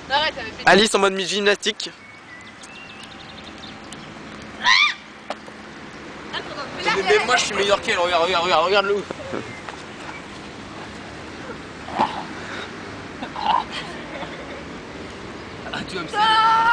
Arrête, ça avait fait... Alice en mode gymnastique. Mais moi je suis meilleur qu'elle, regarde-le. Ah, tu vas me saluer.